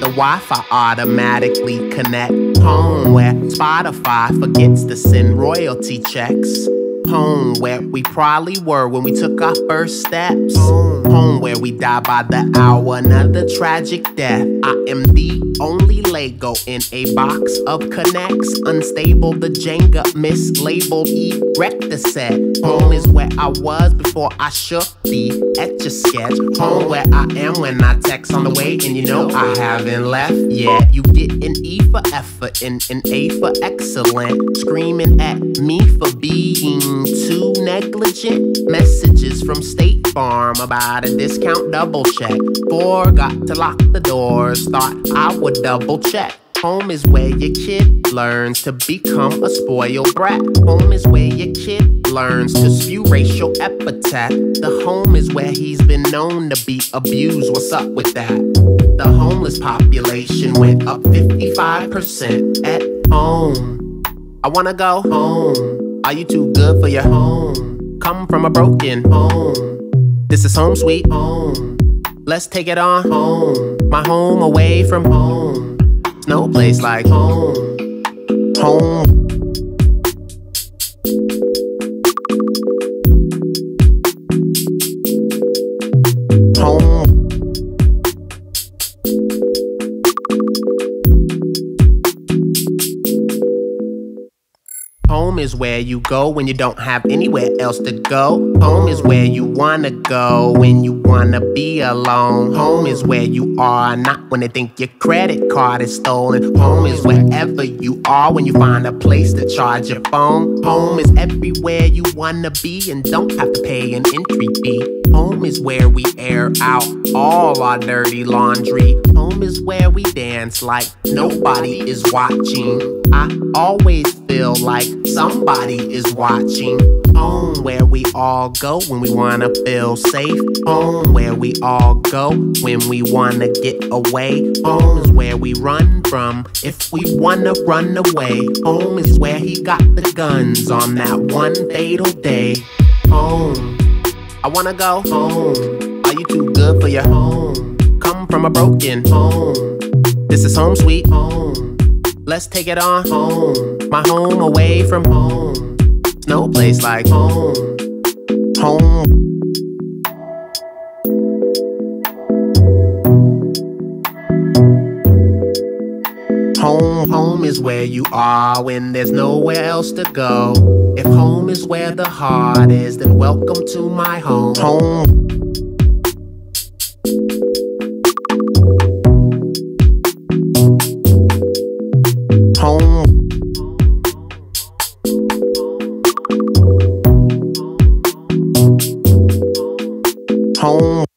the Wi-Fi automatically connect. Home where Spotify forgets to send royalty checks. Home where we probably were when we took our first steps. Home where we die by the hour, another tragic death. I am the only Lego in a box of connects. Unstable, the Jenga mislabeled, erect the set. Home is where I was before I shook the Etch-a-Sketch. Home where I am when I text on the way, and you know I haven't left yet. You get an E for effort and an A for excellent. Screaming at me for being too negligent. Messages from State Farm about a discount double check. Forgot to lock the doors, thought I would double check. Home is where your kid learns to become a spoiled brat. Home is where your kid learns to spew racial epithet. The home is where he's been known to be abused. What's up with that? The homeless population went up 55% at home. I wanna go home. Are you too good for your home? Come from a broken home. This is home sweet home. Let's take it on home. My home away from home. No place like home. Home. Home. Home is where you go when you don't have anywhere else to go. Home is where you wanna go when you wanna be alone. Home is where you are, not when they think your credit card is stolen. Home is wherever you are when you find a place to charge your phone. Home is everywhere you wanna be and don't have to pay an entry fee. Home is where we air out all our dirty laundry. Home is where we dance like nobody is watching. I always feel like somebody is watching. Home where we all go when we wanna feel safe. Home where we all go when we wanna get away. Home is where we run from if we wanna run away. Home is where he got the guns on that one fatal day. Home. I wanna go home. Are you too good for your home? Come from a broken home. This is home sweet home. Let's take it on home. My home away from home. No place like home. Home. Home is where you are when there's nowhere else to go. If home is where the heart is, then welcome to my home. Home. Home. Home.